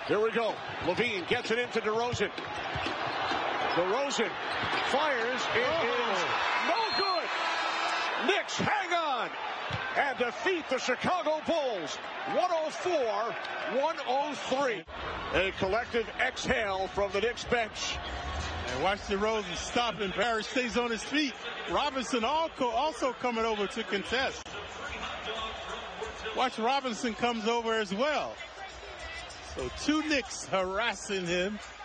Here we go. Levine gets it into DeRozan. DeRozan fires. It is no good. Knicks hang on and defeat the Chicago Bulls 104-103. A collective exhale from the Knicks bench. And watch DeRozan stop, and Barry stays on his feet. Robinson also coming over to contest. Watch Robinson comes over as well. So two Knicks harassing him.